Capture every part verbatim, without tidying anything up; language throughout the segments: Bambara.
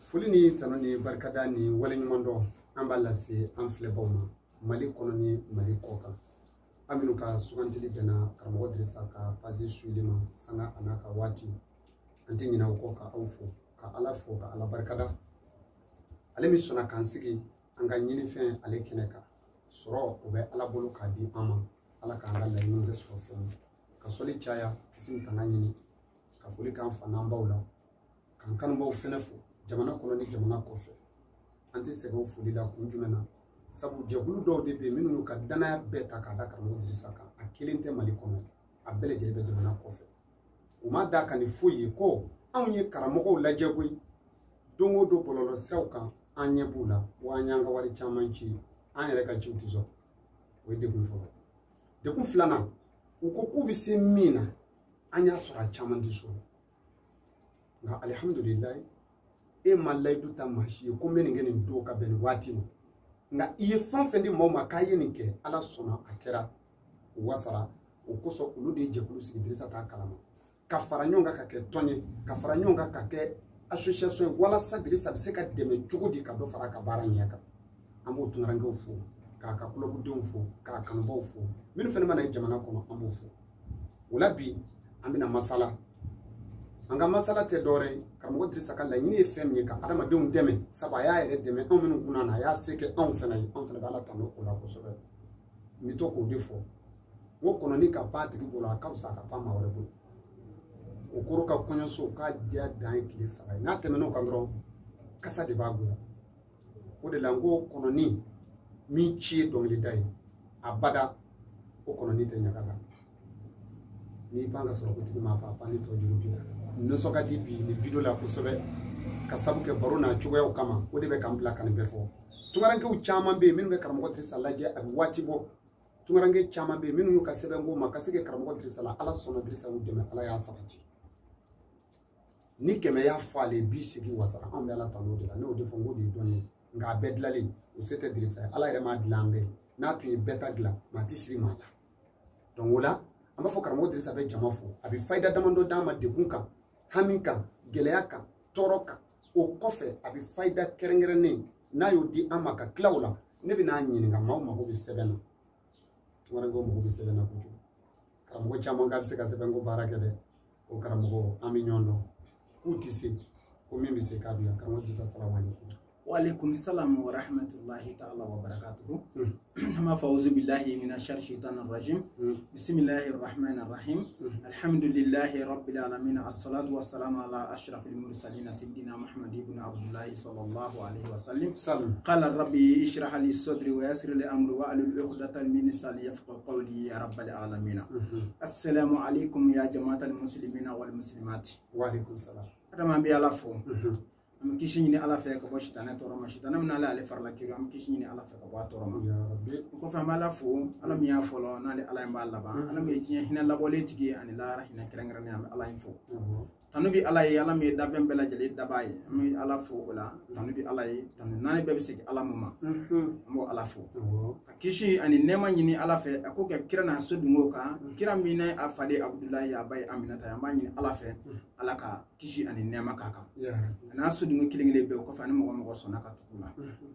Folini tanani barkada ni wale nyumando ambala se amfleba ma mali koloni mali koka aminu ka sugantili bena karamo Drissa ka pazi suilima sanga anaka wati anti nyina koka awfo ka alafo ka ala barkada ale mi sona kansigi anga nyini fen ale keneka soro obe ala bolo ka di ama ala ka anga la nyinga so fen ka soli chaya kisin tanga nyini ka foli kan fa nambawla kan kan baw fenefo jamana kono ni jamana kofe anti sego fulila kunjumena sabu jegulu do de be minunu ka dana beta ka da karamo Drissa ka akilinte mali kono abele jebe jamana kofe uma da kan fuyi ko anye karamo lajegui dongo do pololo srawka anye bula wanyanga wari chamanchi anye reka chutizo we de kun fo de kun flana uko kubisi mina anya sura chamandiso nga alhamdulillah e malay du tamashi ko men ngene do ka ben wati nga iye fan fendi moma kayeni ke ala sona akera wasara ukoso ulude jekulu sigi Drissa ta kalama ka faranyonga ka ke tonye ka faranyonga ka ke association wala sa Drissa se ka deme jugudi ka do fara ka baranya ka ambo tunrango fu ka ka kulo budon fu ka kan bo fu min fene mana jamana ko ambo fu wala bi amina masala anga masala te dore karamo Drissa ka la nyini fem ni ka adama de deme saba ya ere deme on minu kuna na ya seke on fena on fena bala tano ko la ko sobe mi to ko defo wo kono ni ka pati ki bola ka usa ka pama wore bu o koro ka konyo so ka dia dan kile saba na teme no kandro kasa de bagu o de lango kono ni mi chi dongli dai abada o kono ni te nyakaka ni banga so ko tigi ma papa ni to juru bi no soka di bi ni video la ko sobe ka sabu ke barona chugo kama o de be kam bla kan be fo tungaranke u chama be min be karamo Drissa laje ab wati bo tungaranke chama be min yu ka sebe ngo ma ka sige karamo Drissa la ala sona Drissa u de me ala ya sabati ni keme ya fale bi sigi wasara on be ala tano de la no de fo ngo di doni nga bedlali u sete Drissa ala ire ma dlambe na tu beta gla ma tisri mata donc wala amba fo karamo Drissa be jama fo abi faida damando dama de kunka haminka geleaka toroka o kofe abi faida kerengerene na yo di amaka klawla ne bi na nyini nga maw mako bi sebena tumara go mako bi sebena ko karamo chama nga se ka sebengo barake de o karamo ami nyondo kutisi ko mimbi se ka biya karamo Drissa assalamu alaikum wa alaikum salam wa rahmatullahi ta'ala wa barakatuh ma fauzu billahi minash shaitanir rajim bismillahir rahmanir rahim alhamdulillahi rabbil alamin as-salatu wassalamu ala ashrafil mursalin sayyidina muhammad ibn abdullah sallallahu alaihi wasallam qala rabbi ishrah li sadri wa yassir li amri wa ahlul 'uqdatam min lisani yafqahu qawli ya rabbil alamin assalamu alaikum ya jama'atal muslimina wal muslimat wa alaikum salam adama bi ala fo am kishi ni ala fe ko boshitana to roma shitana na ala ale farla kiro am kishi ni ala fe ko wa to roma ya rabbi ko fa mala fo ala mi ya folo na le ala mballa ba ala mi jinya hina la bole tigi ani la ra hina kirangara ni am ala info tanubi ala yi ala mi dabem bela jeli dabay mi ala fo wala tanubi ala yi tanu nani bebe sigi ala mama mo ala fo kishi ani nema nyini ala fe ko ke kirana sodungo ka kira mi na afade abdullahi ya bay aminata ya ma nyini ala fe ala ka kishi ani nema kaka na sodungo kilingile be ko fa ni mo mo sona ka tukula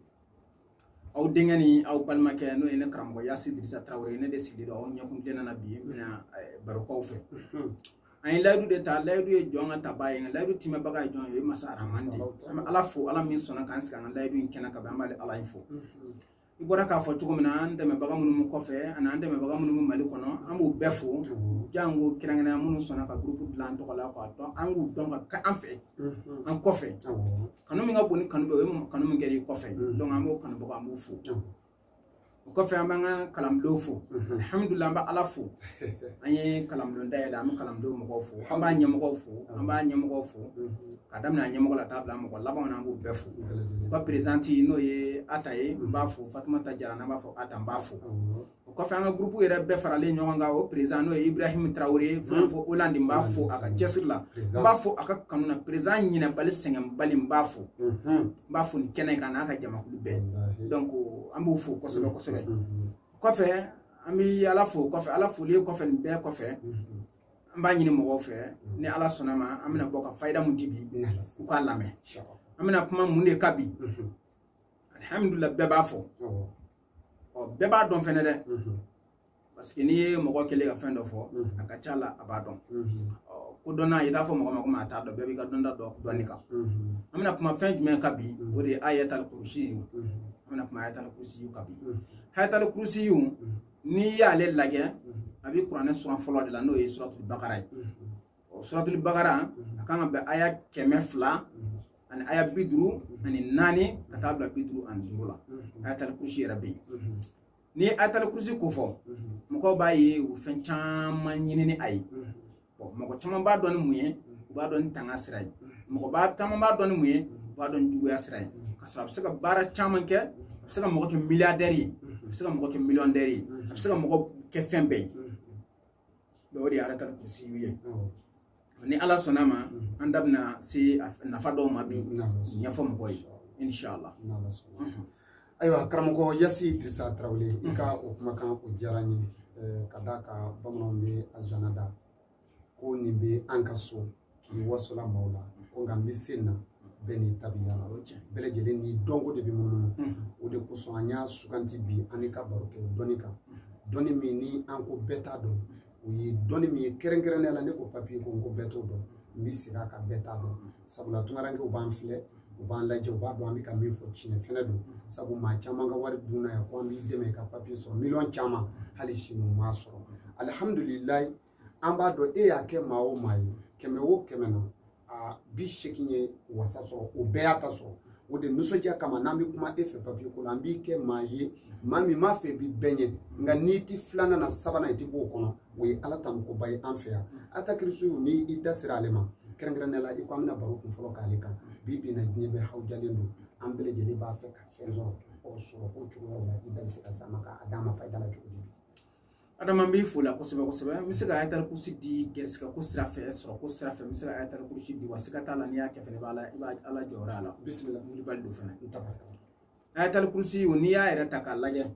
aw dengani aw balmake no ene krambo yasi Drissa Traoré ne de sidi do nyakum dena na bi mina baroko fe ay laydu de ta laydu e jonga tabaye laydu time baga jon yo masa ramande ala fo ala min sona kan ska laydu in kenaka be amale ala info ibora ka fo tugo mina ande me baga munum ko fe ana ande me baga munum mali kono amu befo jango kirangana munum sona ka groupe plan to kala ko to angu donc ka an fe an ko fe kanu mi ngaboni kanu be kanu mi ngeri ko fe donc amu kanu baga amu fo ko fe amanga kalamdo fo alhamdulillah ba ala fo anye kalamdo ndayela am kalamdo mo fo amba nyem ko fo amba nyem ko fo kadam na nyem ko la table am ko laba na bu befo ko présenti no ye ataye ba fo Fatimata Jara na ba fo atam ba fo ko fe anga groupe ere be farale nyonga o présent no Ibrahim Traoré fo Hollande ba fo aka jesla ba fo aka kanuna présent nyina bal sengam balim ba fo ba fo ni kenen kana aka jama ku be donc ambu fo ko so ko so kofe ami ala fo kofe ala fo le kofe be kofe mba nyini mo fe ni ala sonama amina boka faida mu dibi ko alame amina kuma mun de kabi alhamdulillah bɛɛ b'a fɔ ɔ bɛɛ b'a dɔn fɛnɛ dɛ parce que n'i ye mɔgɔ kelen ka fɛn dɔ fɔ a ka ca la a b'a dɔn ko dɔnna i t'a fɔ mɔgɔ ma ko maa t'a dɔn bɛɛ b'i ka dɔnta dɔn dɔɔni kan an bɛna kuma fɛn jumɛn kan bi o de ye ayatal kursi an bɛna kuma ayatal kursi kan bi ayatal kursi n'i y'ale lajɛ a bɛ kuranɛ suran fɔlɔ de la n'o ye suratul bakara ye o suratul bakara a kan ka bɛn aya kɛmɛ fila ani aya bi duuru ani naani ka taa bila bi duuru ani duuru la ayatal kursi yɛrɛ bɛ yen ni ayatal kursi ko fɔ mɔgɔw b'a ye u fɛn caman ɲini ni a ye mɔgɔ caman b'a dɔn ni mun ye u b'a dɔn ni tanga sira ye mɔgɔ b'a caman b'a dɔn ni mun ye u b'a dɔn juguya sira ye ka sɔrɔ a bɛ se ka baara caman kɛ a bɛ se ka mɔgɔ kɛ miliyardɛri ye a bɛ se ka mɔgɔ kɛ miliyɔndɛri ye a bɛ se ka mɔgɔ kɛ fɛn bɛɛ ye o de ye ayatal kursi ye ni ala sɔnna ma an da bɛna se nafa dɔw ma bi ɲɛfɔ mɔgɔ ye inshallah ayiwa karamɔgɔ Yasi Dirisa Tarawele i ka o kumakan o diyara n ye ka d'a kan bamananw bɛ a zana da ko nin bɛ an ka so k'i wasola maaw la ko nka n bɛ se na bɛɛ n'i tabiya la bɛɛ lajɛlen ni dɔnko de bɛ munumunu o de kosɔn an y'a suganti bi an ni ka baro kɛ dɔnni kan dɔnni min ni an ko bɛɛ t'a dɔn o ye dɔnni min ye kɛrɛnkɛrɛnnenya la ne ko papiye ko n ko bɛɛ t'o dɔn n bɛ segin a kan bɛɛ t'a dɔn sabula tunkarankew b'an filɛ u b'an lajɛ u b'a dɔn an bɛ ka min fɔ tiɲɛ fɛnɛ don sabu maa caman ka wari dunna yan ko an b'i dɛmɛ ka papiye sɔrɔ miliyɔn caman hali sini u m'a sɔrɔ alihamudulilayi an b'a dɔn e y'a kɛ maa o maa ye kɛmɛ o kɛmɛ na a bi seegin ye wasa sɔrɔ o bɛɛ y'a ta sɔrɔ o de nisɔndiya kama n'an bɛ kuma e fɛ papiye ko la an b'i kɛ maa ye maa min m'a fɛ bi bɛɛ ɲɛ nka n'i ti filanan na sabanan i ti b'o kɔnɔ o ye ala tankoba ye an fɛ yan atakirisuw ni i da sera ale ma kɛrɛnkɛrɛnnenya la i ko an bɛna baro kun fɔlɔ k'ale kan bi bi na diɲɛ bɛɛ hawujalen don an bɛɛ lajɛlen b'a fɛ ka fɛn sɔrɔ o sɔrɔ o cogoyaw la i da bɛ se ka s'a ma k'a d'a ma fayida la cogo di adama n b'i fo la kosɛbɛ kosɛbɛ n bɛ se ka ayatal kursi di gɛrɛsɛgɛ ko sira fɛ sɔrɔ ko sira fɛ n bɛ se ka ayatal kursi di wa siga t'a la n'i y'a kɛ fɛnɛ i b'a la i b'a ala jɔyɔrɔ a la bisimila wulibali don fɛnɛ ayatal kursi n'i y'a yɛrɛ ta k'a lajɛ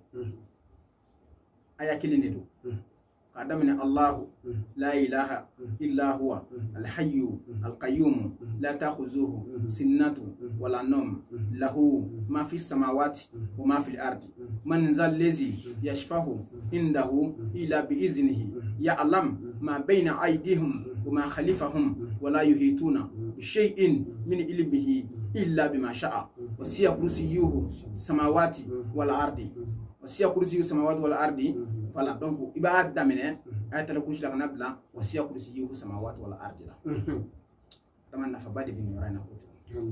aya kelen de don k'a daminɛ Allahu la ilaha illa huwa alhayyu alqayyum la ta'khuzuhu sinnatu wala nawm lahu ma fi samawati wa ma fi al-ardi man zal ladhi yashfahu indahu illa bi iznihi ya'lam ma bayna aydihim wa ma khalfahum wa la yuhituna bi shay'in min ilmihi illa bima sha'a wa siya kursiyyuhu samawati wal ardi wa siya kursiyyuhu samawati wal ardi voilà donc i b'a daminɛ ayatal kursi la kana bila wa siya kursiyyuhu samawati wal ardi la dama nafaba de bɛ nin yɔrɔ in na kojugu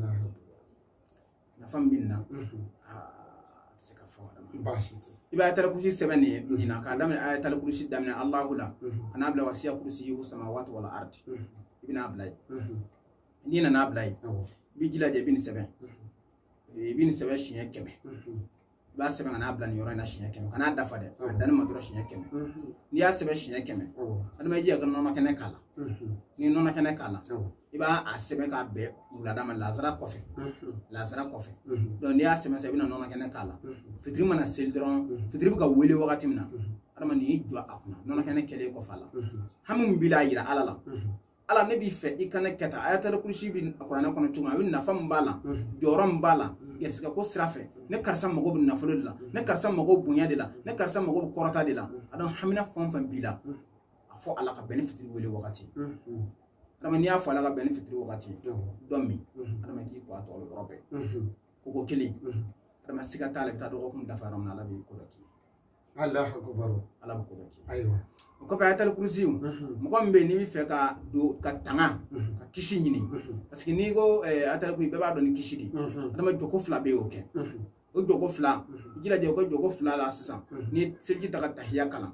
nafa min bɛ nin na aa tɛ se ka fɔ adama baasi tɛ i bɛ ayatal kursi sɛbɛn nin na k'a daminɛ ayatal kursi daminɛ Allahu la kana bila wa siya kursiyyuhu samawati wal ardi i bɛna bila yen n'i nana bila yen i b'i jilaja i bɛ nin sɛbɛn i bɛ nin sɛbɛn siɲɛ kɛmɛ i b'a sɛbɛn ka n'a bila nin yɔrɔ in na siɲɛ kɛmɛ kana dafa dɛ a danni ma dɔrɔn siɲɛ kɛmɛ n'i y'a sɛbɛn siɲɛ kɛmɛ adama i jija ka nɔnɔ kɛnɛ k'a la ni nɔnɔ kɛnɛ k'a la i b'a a sɛbɛn k'a bɛn wulada ma lazara kɔfɛ lazara kɔfɛ donc n'i y'a sɛbɛn sisan i bɛna nɔnɔ kɛnɛ k'a la fitiri mana seli dɔrɔn fitiri bɛ ka wele wagati min na adama n'i y'i jɔ a kunna nɔnɔ kɛnɛ kɛlen kɔfɛ a la hami min b'i la a yira ala la ala ne b'i fɛ i kana kɛ tan ayatal kursi bɛ kuranɛ kɔnɔ cogo min a bɛ nafa min b'a la jɔyɔrɔ min b'a la gɛrɛsɛgɛ ko sira fɛ ne karisa mago bɛ nafolo de la ne karisa mago bonya de la ne karisa mago bɛ kɔrɔta de la a dɔn hamina fɛn o fɛn b'i la a fɔ ala ka bɛn ni fitiri wele wagati adama n'i y'a fɔ ala ka bɛn ni fitiri wagati dɔn min adama k'i kɔ a tɔgɔ yɔrɔ bɛɛ koko kelen adama siga t'a la i bɛ taa dɔgɔkun dafa yɔrɔ min na ala b'i ko dɔ k'i ye Allahu akbar ala bɛ ko dɔ k'i ye ayiwa o kɔfɛ ayatal kursi mɔgɔ min bɛ yen n'i bɛ fɛ ka don ka tanga ka kisi ɲini parce que n'i ko ayatal kursi bɛɛ b'a dɔn ni kisi de adama jɔko fila bɛ yen o kɛ o jɔko fila i jilaja o ka jɔko fila la sisan n'i ye seliji ta ka tahiya kalan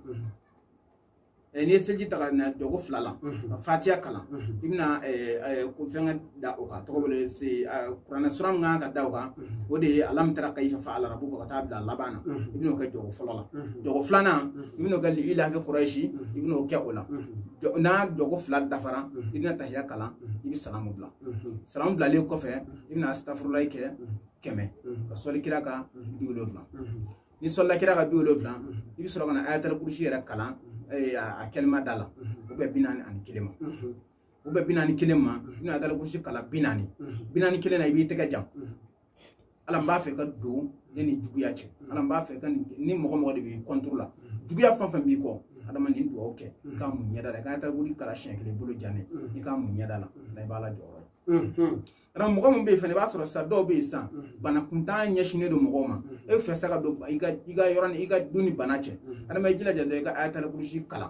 n'i ye seliji ta ka na jɔko fila la ka fatiya kalan i bɛna fɛngɛ da o kan tɔgɔ wele se kuranɛ sura min kan ka da o kan o de ye alam tara kayfa fa'ala rabbuka ka taa bila laban na i bɛn'o kɛ jɔko fɔlɔ la jɔko filanan i bɛn'o kɛ liilafi quraishi i bɛn'o kɛ o la n'a jɔko fila dafara i bɛna tahiya kalan i bɛ salamu bila salamu bilalen kɔfɛ i bɛna astafurulayi kɛ kɛmɛ ka sɔli kira kan bi wolonwula ni sɔlila kira kan bi wolonwula i bɛ sɔrɔ ka na ayatal kursi yɛrɛ kalan a kɛlima da la o bɛ bi naani ani kelen ma u bɛ bi naani kelen ma i bɛna ayatal kursi kala bi naani bi naani kelen na i b'i tɛgɛ jam ala n b'a fɛ ka don ne ni juguya cɛ ala n b'a fɛ ka ni mɔgɔ mɔgɔ de b'i contre la juguya fɛn fɛn b'i kɔ adama nin dugawu kɛ i k'a mun ɲɛda la i ka ayatal kursi kala siɲɛ kelen bolo janne i k'a mun ɲɛda la la i b'a la jɔyɔrɔ ara mɔgɔ min bɛ yen fɛnɛ i b'a sɔrɔ sa dɔw bɛ yen san bana kuntan ɲɛsinnen don mɔgɔw ma e bɛ fɛ sa ka don i ka i ka yɔrɔ ni i ka don ni bana cɛ adama i jilaja dɔrɔn i ka ayatal kursi kalan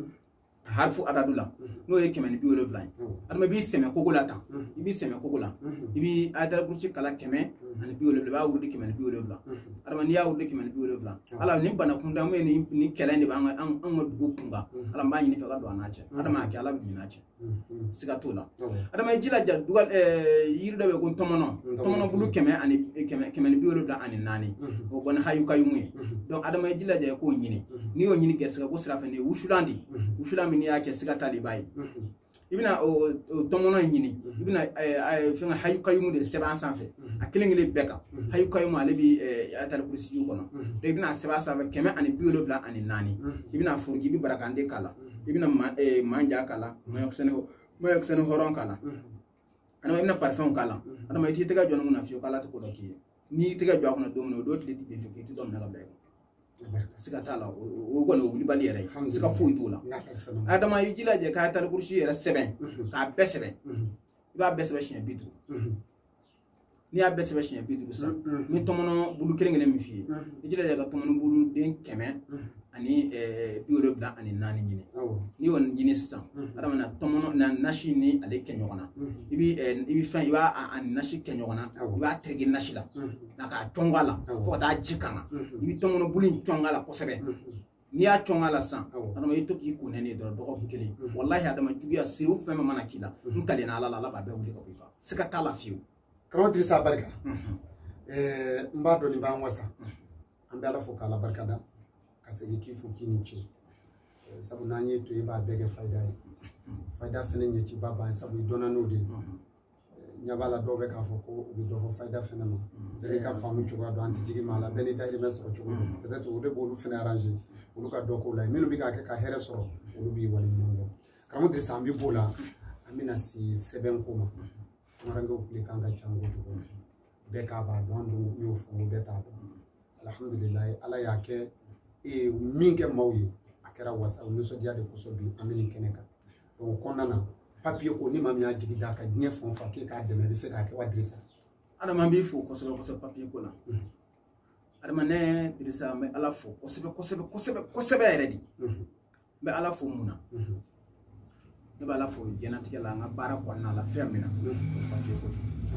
harfu adadu la n'o ye kɛmɛ ni bi wolonwula ye adama i b'i sɛmɛ kogo la tan i b'i sɛmɛ kogo la i b'i ayatal kursi kala kɛmɛ ani bi wolonwula i b'a wurudi kɛmɛ ni bi wolonwula adama n'i y'a wurudi kɛmɛ ni bi wolonwula ala ni bana kuntan mun ye ni ni kɛlɛ de b'an ka an ka dugu kunkan ala n b'a ɲini fɛ ka don a n'a cɛ adama a kɛ ala bɛ ɲin'a cɛ siga t'o la adama i jilaja dugal yiri dɔ bɛ ko tɔmɔnɔ tɔmɔnɔ bulu kɛmɛ ani kɛmɛ kɛmɛ ni bi wolonwula ani naani o bɔ ni hayukayumu ye donc adama i jilaja i k'o ɲini n'i y'o ɲini gɛrɛsɛgɛ ko sira fɛ nin ye wusulan de wusulan min n'i y'a kɛ siga t'ale b'a ye i bɛna o tɔmɔnɔ in ɲini i bɛna fɛn hayukayumu de sɛbɛn sanfɛ a kelen kelen bɛɛ kan hayukayumu ale bɛ ayatal kursi kɔnɔ donc i bɛna sɛbɛn sanfɛ kɛmɛ ani bi wolonwula ani naani i bɛna furuji i bɛ barakande k'a la i bɛna manja k'a la mayɔkisɛni hɔrɔn k'a la adama i bɛna parfɛnw k'a la adama i t'i tɛgɛ jɔ mun na fiyewu k'ala tɛ ko dɔ k'i ye n'i y'i tɛgɛ jɔ a kɔnɔ don min na o don tile tɛ bin fɛ k'i tɛ dɔ minɛ ka bila i kun siga t'a la o kɔni o wulibali yɛrɛ ye siga foyi t'o la adama i jilaja ka ayatal kursi yɛrɛ sɛbɛn k'a bɛɛ sɛbɛn i b'a bɛɛ sɛbɛn siɲɛ bi duuru n'i y'a bɛɛ sɛbɛn siɲɛ bi duuru sisan ni tɔmɔnɔ bulu kelen kelen min f'i ye i jilaja ka tɔmɔnɔ bulu den kɛmɛ ani bi wolonwula ani naani ɲini n'i y'o ɲini sisan adama na tɔmɔnɔ na nasi ni ale kɛ ɲɔgɔn na i bi i bi fɛn i b'a a nasi kɛ ɲɔgɔn na i b'a tereke nasi la na k'a cɔngɔ a la fo ka taa ji kan i bi tɔmɔnɔ bulu in cɔngɔ a la kosɛbɛ n'i y'a cɔngɔ a la sisan adama i to k'i ko nɛnɛ dɔrɔn dɔgɔkun kelen walahi adama juguya siri fɛn fɛn mana k'i la n kalenna ala la ala b'a bɛɛ wuli ka bɔ i kan siga t'a la fiyewu karamɔgɔ Dirisa barika n b'a dɔn nin b'an wasa an bɛ ala fo k'ala barikada ka segin k'i fo k'i ni ce sabu n'an ye to i b'a bɛɛ kɛ fayida ye fayida fɛnɛ ɲɛci ba ban sabu i dɔnna n'o de ye ɲɛ b'a la dɔw bɛ k'a fɔ ko u bɛ dɔ fɔ fayida fɛnɛ ma bɛɛ ka faamu cogoya dɔn an tɛ jigin maa la bɛɛ ni dahirimɛ sɔrɔ cogo don peut-être o de b'olu fɛnɛ arranger olu ka dɔ k'o la minnu bɛ k'a kɛ ka hɛrɛ sɔrɔ olu b'i waleɲuman dɔn karamɔgɔ Dirisa an bɛ b'o la an bɛna se sɛbɛn ko ma tumarankew tile kan ka ca kojugu bɛɛ k'a b'a dɔn an dun y'o fɔ n ko bɛɛ t'a dɔn alhamdulilayi ala y'a kɛ min kɛ maaw ye a kɛra wasa nisɔndiya de kosɔn bi an bɛ nin kɛnɛ kan o kɔnɔna na papiye ko ni maa min y'a jigi d'a ka diɲɛ fɛn o fɛn k'e k'a dɛmɛ i bɛ se k'a kɛ wa Dirisa adama b'i fo kosɛbɛ kosɛbɛ papiye ko la adama ne Dirisa n bɛ ala fo kosɛbɛ kosɛbɛ kosɛbɛ kosɛbɛ yɛrɛ de n bɛ ala fo mun na ne bɛ ala fo diɲɛlatigɛ la an ka baara kɔnɔna la fɛn min na papiye ko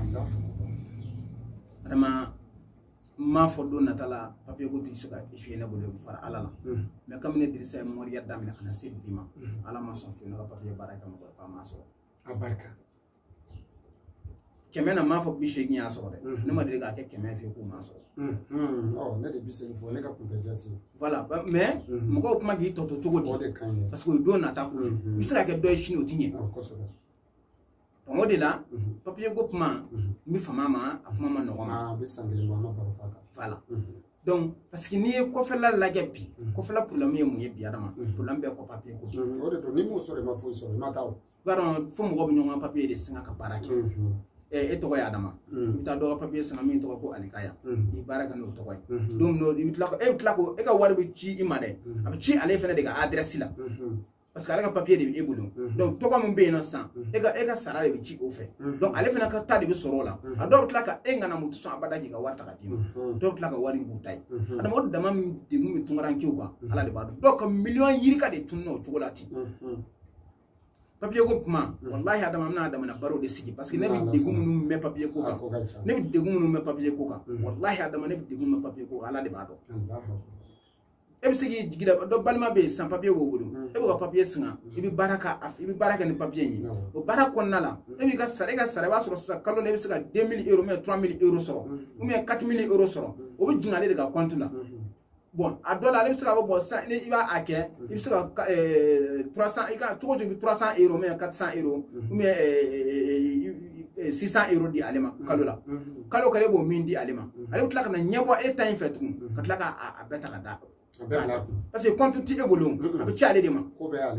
adama m'a fɔ don nata la papiye ko tɛ se ka essuyer ne bolo fara ala la mais comme ne Dirisa ye mɔriya daminɛ ka na se bi ma ala ma sɔn fiyewu ne ka papiye baara kɛ mɔgɔ ye k'a ma sɔrɔ a barika kɛmɛ na m'a fɔ bi seegin y'a sɔrɔ dɛ ne ma deli k'a kɛ kɛmɛ fɛ k'u m'a sɔrɔ ne de bi segin fɔ ne ka kunfɛ jati voilà mais mɔgɔw kuma k'i tɔ to cogo di parce que o don nata ko i bɛ se ka kɛ dɔ ye sini o tɛ ɲɛ donc o de la papiye ko kuma n bɛ fama ma a kuma ma nɔgɔn ma a bɛ san kelen bɔ an ma baro k'a kan voilà donc parce que n'i ye kɔfɛla lajɛ bi kɔfɛla problème ye mun ye bi adama problème bɛɛ kɔ papiye ko o de don ni m'o sɔrɔ i ma foyi sɔrɔ i ma taa o i b'a dɔn fo mɔgɔ bɛ ɲɔgɔn ka papiye de singa ka baara kɛ e tɔgɔ ye adama i bɛ taa dɔ ka papiye singa min tɔgɔ ko alikaya i baara kɛ n'o tɔgɔ ye don dɔ i bɛ tila e bɛ tila ko e ka wari bɛ ci i ma dɛ a bɛ ci ale fɛnɛ de ka adresse la parce que ale ka papiye de bɛ e bolo donc tɔgɔ min bɛ yen nɔ sisan e ka e ka sara de bɛ ci o fɛ donc ale fana ka ta de bɛ sɔrɔ o la a dɔw bɛ tila ka e ŋana mutu sɔn abada k'i ka wari ta ka d'i ma dɔw bɛ tila ka wari in k'u ta ye adama o dama min degun bɛ tunkarankew kan ala de b'a dɔn dɔw ka miliyɔn yirika de tunun o cogo la ten papiye ko kuma wallahi adama bɛna damana baro de sigi parce que ne bɛ degun minnu mɛn papiye ko kan ne bɛ degun minnu mɛn papiye ko kan wallahi adama ne bɛ degun mɛn papiye ko kan ala de b'a dɔn e bɛ se k'i jigi da dɔ balima bɛ yen san papiye b'o bolo e bɛ ka papiye singa i bɛ baara ka i bɛ baara kɛ ni papiye ye o baara kɔnɔna la e b'i ka sara e ka sara i b'a sɔrɔ sisan kalo la e bɛ se ka deux mille euros mais trois mille euros sɔrɔ ou bien quatre mille euros sɔrɔ o bɛ jigin ale de ka compte la bon a dɔ la ale bɛ se ka bɔ bon san i b'a a kɛ i bɛ se ka trois cent i ka cogo cogo i bɛ trois cent euros mais quatre cent euros ou bien six cent euros di ale ma kalo la kalo kalo e b'o min di ale ma ale bɛ tila ka na ɲɛbɔ e ta in fɛ tugun ka tila k'a bɛɛ ta ka d'a parce que compte ti e bolo a bɛ ci ale de ma ko bɛɛ y'ale de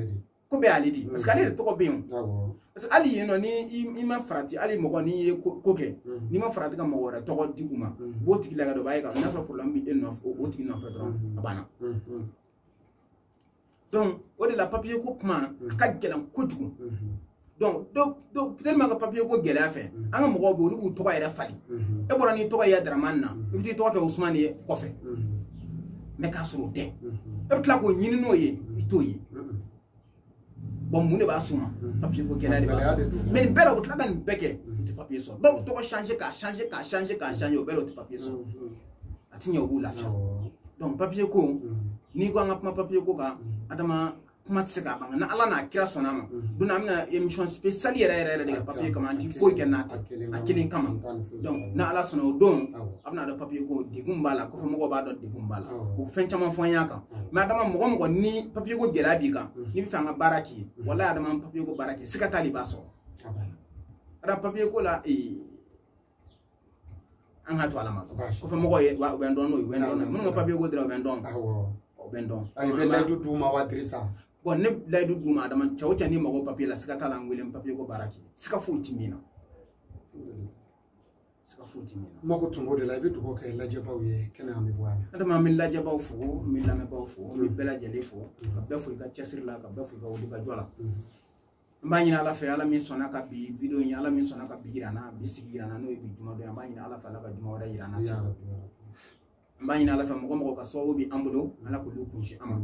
ko be ali di parce que ali to ko be parce que ali yeno ni ima farati ali mo ko ni ko ke ni ma farati ka mo wora to ko diguma bo tigi la ga do baye ka na so problème bi en no o tigi no fa dron abana donc o de la papier ko kuma ka gelan ko jugu donc donc donc tellement que papier ko gela fait an ga mo ko bo lu to ko ira fali e bora ni to ko ya draman na bi to ko Ousmane ye ko fe mais ka suru te e tla ko nyini no ye to ye bon mun ne b'a suma papier ko gela de ba mais bela o tla kan beke papier so donc to ko changer ka changer ka changer ka changer o bela o papier so atinya o la fa donc papier ko ni ko an papier ko ka adama kuma tse ka banga na ala na kira sona ma duna amna émission spéciale yere yere de papier comme anti foi kenata akilin kama donc na ala sona don abna do papier ko digum bala ko fa mo ba do digum bala ko fen chama fon yaka mais adama mo mo ni papier ko gera bi ka ni bi fanga baraki wala adama papier ko baraki sika tali baso ada papier ko la e an ha to ala ma ko fa mo ko wa ben don no ben don mo papier ko dira ben don o ben don ay be la du ma wadrisa bon ne laydu duma adama chawcha ni mago papier la sika tala ngwelem papier ko baraki sika futi mina sika futi mina mako tumbo de la be to ko kay la jabawi kena ami boala adama min la jabaw fu min la me baw fu mi bela jeli fu ka be fu ka chesir la ka be fu ka wudi ka jola mbani ala fe ala mi sona ka bi video ni ala mi sona ka bi girana bi sigirana no bi juma do mbani ala fa la ka juma wara irana ya rabbi mbani ala fa mo ko ka so bi ambulo ala ko lu kunshi ama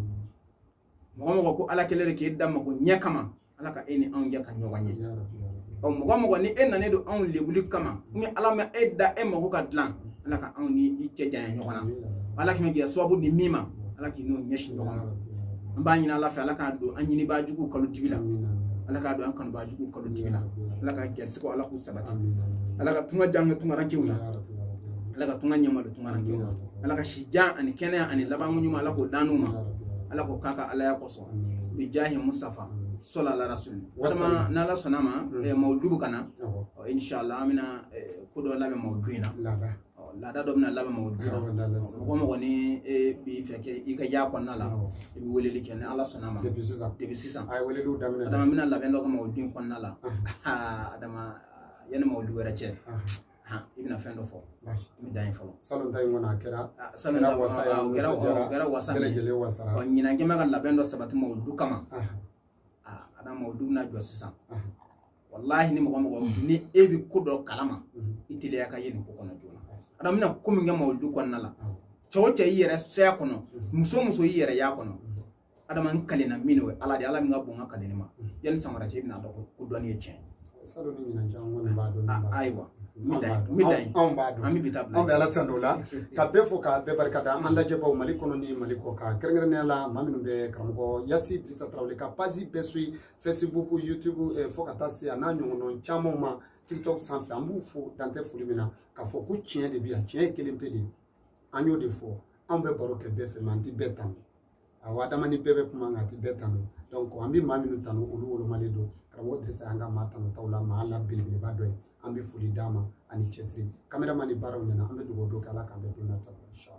mogo ko ala kelere ke damma ko nyakama ala ka eni an yaka nyoganye o mogo mogo ni en nané do an lebuli kama ni ala ma edda e mogo ka dlan ala ka an ni ite janya nyogana ala ki me so bu ni mima ala ki no nyeshi nyogana mbani na ala fa ala ka do an ni ba jugu kalu dibila ala ka do an kan ba jugu kalu dibila ala ka gersi ko ala ku sabati ala ka tunga janga tunga rankewla ala ka tunga nyama do tunga rankewla ala ka shija ani kenya ani labangu nyuma ala ko danuma ala ko kaka ala ya koso bi jahi mustafa sallallahu alaihi wasallam wadama na la sonama e mawdubu kana inshallah amina ko do labe mawduina lada lada do na labe mawduina ko mo woni e bi feke i ga ya ko na la e bi woleli ken ala sonama depuis six ans depuis six ans ay wolelu damina adama mina labe ndo ko mawduin ko na la adama yana mawdu wara ce ha ibna fendo fo mi dañ folo salon tay ngona kera salon da wasa ya kera kera wasa delejele wasa o nyina ngema ga labendo sabati mawdu kama ah ada mawdu na jo sisan wallahi ni mo mo ni ebi kudo kalama itile ya kayeni ko kono jona ada mina ko mi ngema mawdu ko nala choche yere se kono muso muso yere ya kono ada man kalina minwe ala di ala mi ngabunga kalina ma yan samara che ibna do ko doni chen salon ni nyina jango ni ba do ni ba aiwa midday on badu ami bitab on be ala tandola ka be fo ka be barkada an la jebo maliko no ni maliko ka kerengere la maminu be karamko yasi Idrissa Traoré ka page be sui Facebook YouTube e fo ka tasi ana nyonno chamo ma TikTok sans flambu fo dante fulimina ka fo ku chien de bia chien kelempeli anyo de fo on be baro ke be fe manti betan awada mani bebe kuma ngati betan donc ambi maminu tanu ulu ulu maledo karamko Idrissa anga matanu tawla ma ala bilbil badoy ambi fuli dama ani chesri cameraman ni baraw nyana ambe dugo do kala kambe do na ta inshallah.